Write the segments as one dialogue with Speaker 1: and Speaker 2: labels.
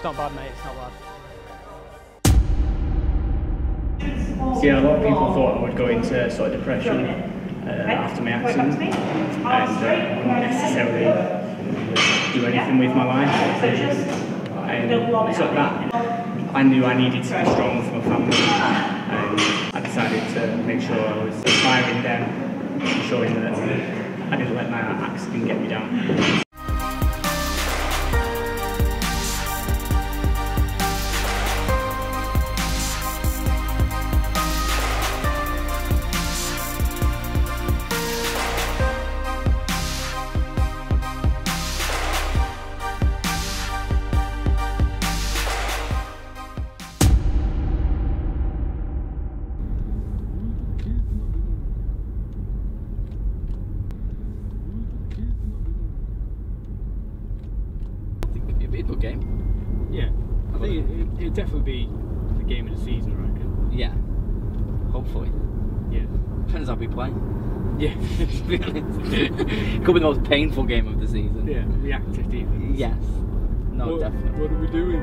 Speaker 1: not bad, mate, it's not bad.
Speaker 2: Yeah, a lot of people thought I would go into sort of depression after my accident, and wouldn't necessarily do anything with my life. And so that I knew I needed to be strong for my family, and I decided to make sure I was inspiring them, showing that I didn't let my accident get me down.
Speaker 3: It'd be a good game.
Speaker 1: Yeah, I think it'd definitely be the game of the season, I reckon.
Speaker 3: Yeah, hopefully.
Speaker 1: Yeah.
Speaker 3: Depends how we play.
Speaker 1: Yeah.
Speaker 3: To be honest. Could be the most painful game of the season.
Speaker 1: Yeah, reactive defense.
Speaker 3: Yes. No, definitely.
Speaker 1: What are we doing?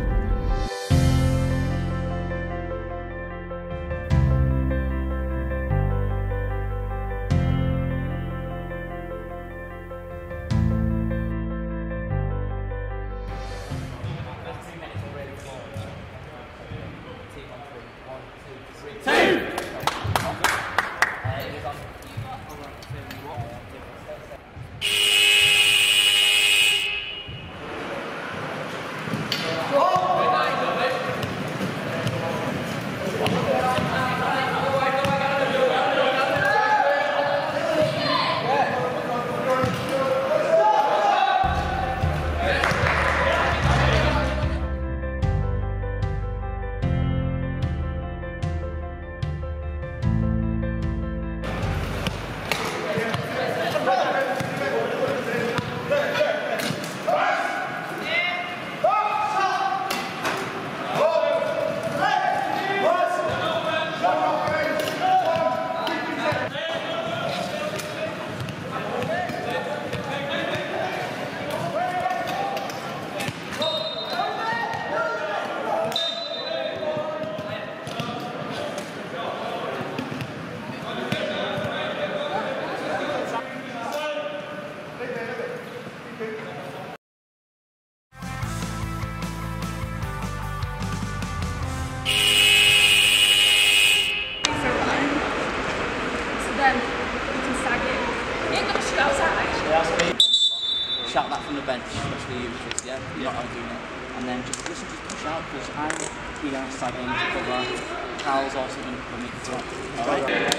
Speaker 3: Shout that from the bench, especially you, because you're not doing it. And then just push out, because I'm here sagging to cover. Carl's also going to come in for that. Alright.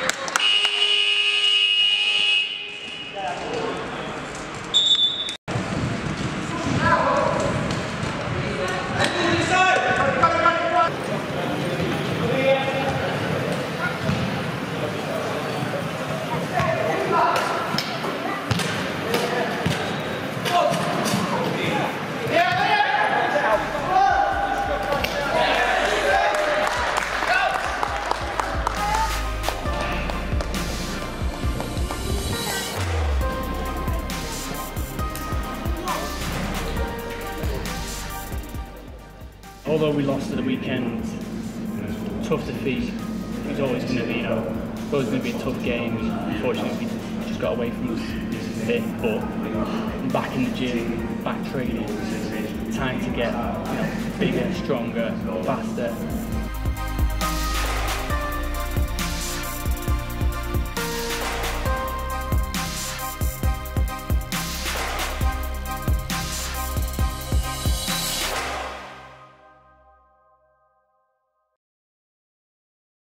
Speaker 2: Although we lost at the weekend, tough defeat. It was always going to be, it's always going to be a tough game. Unfortunately, we just got away from us a bit, but I'm back in the gym, back training. Time to get, bigger, stronger, faster.